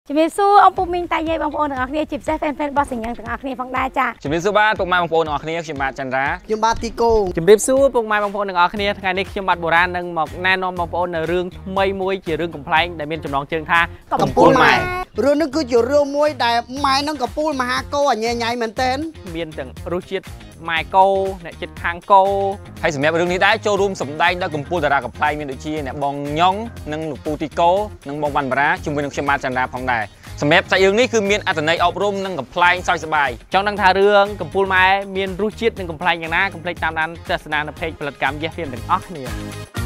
ជំរាបសួរôngពុំមីងតាយាយបងប្អូនទាំងអស់គ្នាជាពិសេសហ្វេនរបស់សញ្ញាទាំងអស់គ្នាផងដែរចាជំរាបសួរបាទពុកម៉ែបងប្អូនទាំងអស់គ្នាខ្ញុំបាទចន្ទរាខ្ញុំបាទទីកូជំរាបសួរពុកម៉ែបងប្អូនទាំងអស់គ្នាថ្ងៃនេះខ្ញុំបាទបុរាណនឹងមកណែនាំបងប្អូននៅរឿងថ្មីមួយជារឿងកំប្លែងដែលមានចំណងជើងថាកំពូលម៉ែរឿងនេះគឺជារឿងមួយដែលម៉ែនឹងកំពូលមហាកោអញញ៉ៃមែនទែនមានទាំងរសជាតិម៉ែកោអ្នកចិត្តខាងកោហើយសម្រាប់រឿងនេះដែរចូលរួមសម្ដែងដោយកំពូលតារាកំប្លែងមានដូចជាអ្នកបងញងនិងលោកពូទីកោនិងបងវ៉ាន់បារាជាមួយនឹងខ្ញុំបាទចន្ទរាផងដែរសម្រាប់សាច់រឿងនេះគឺមានអត្ថន័យអប់រំនិងកំប្លែងសើចសប្បាយចង់ដឹងថារឿងកំពូលម៉ែមានរសជាតិនិងកំប្លែងយ៉ាងណាកុំភ្លេចតាមដានទស្សនានៅเพจផលិតកម្ម Yes Film ទាំងអស់គ្នា